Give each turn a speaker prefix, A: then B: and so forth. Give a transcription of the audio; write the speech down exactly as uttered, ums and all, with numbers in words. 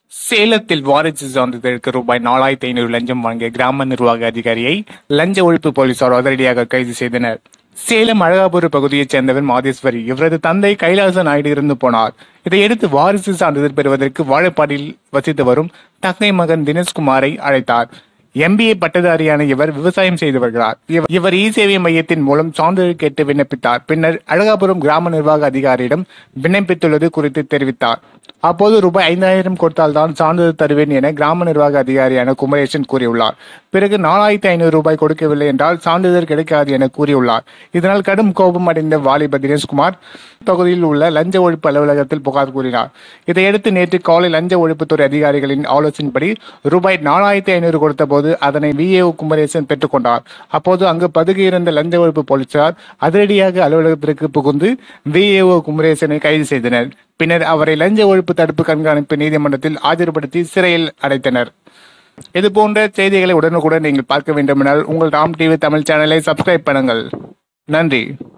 A: சேலத்தில் வாரிசு சான்றிதழுக்கு ரூபாய் நாலாயிரத்தி ஐநூறு லஞ்சம் வாங்கிய கிராம நிர்வாக அதிகாரியை லஞ்ச ஒழிப்பு போலீசார் அதிரடியாக கைது செய்தனர். சேலம் அழகாபுரம் பகுதியைச் சேர்ந்தவர் மாதேஸ்வரி. இவரது தந்தை கைலாச நாயுடு இருந்து போனார். இதையடுத்து வாரிசு சான்றிதழ் பெறுவதற்கு வாழப்பாடியில் வசித்து வரும் தங்கை மகன் தினேஷ்குமாரை அழைத்தார். எம்பிஏ பட்டதாரியான இவர் விவசாயம் செய்து வருகிறார். இவர் இ சேவை மையத்தின் மூலம் சான்றிதழ் கேட்டு விண்ணப்பித்தார். பின்னர் அழகாபுரம் கிராம நிர்வாக அதிகாரியிடம் விண்ணப்பித்துள்ளது குறித்து தெரிவித்தார். அப்போது ரூபாய் ஐந்தாயிரம் கொடுத்தால் தான் சான்றிதழ் தருவேன் என கிராம நிர்வாக அதிகாரியான குமரேசன் கூறியுள்ளார். பிறகு நாலாயிரத்தி ஐநூறு ரூபாய் கொடுக்கவில்லை என்றால் சான்றிதழ் கிடைக்காது என கூறியுள்ளார். இதனால் கடும் கோபம் அடைந்த வாலிபர் தினேஷ்குமார் பகுதியில் உள்ள லஞ்ச ஒழிப்பு அலுவலகத்தில் புகார் கூறினார். இதையடுத்து நேற்று காலை லஞ்ச ஒழிப்புத்துறை அதிகாரிகளின் ஆலோசனைப்படி ரூபாய் நாலாயிரத்தி ஐநூறு கொடுத்த போது அதனை விஏஓ குமரேசன் பெற்றுக்கொண்டார். அப்போது அங்கு பதுகியிருந்த லஞ்ச ஒழிப்பு போலீசார் அதிரடியாக அலுவலகத்திற்கு புகுந்து விஏஓ குமரேசனை கைது செய்தனர். பின்னர் அவரை லஞ்ச ஒழிப்பு தடுப்பு கண்காணிப்பு நீதிமன்றத்தில் ஆஜர்படுத்தி சிறையில் அடைத்தனர். இது போன்ற செய்திகளை உடனுக்குடன் நீங்கள் பார்க்க வேண்டுமென்றால் உங்கள் ராம் டிவி தமிழ் சேனலை சப்ஸ்கிரைப் பண்ணுங்கள். நன்றி.